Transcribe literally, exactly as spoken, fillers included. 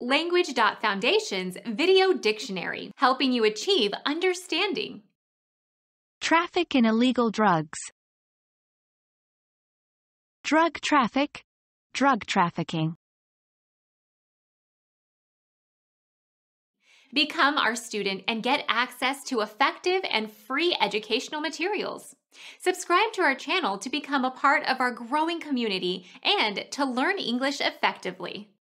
Language.Foundation's Video Dictionary, helping you achieve understanding. Traffic in illegal drugs. Drug traffic, drug trafficking. Become our student and get access to effective and free educational materials. Subscribe to our channel to become a part of our growing community and to learn English effectively.